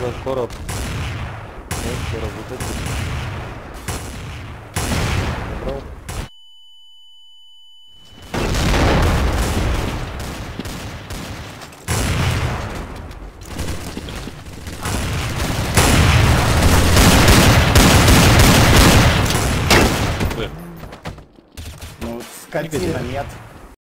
короб. Вот, короб, вот эти. Забрал. Ну, скотина, нет.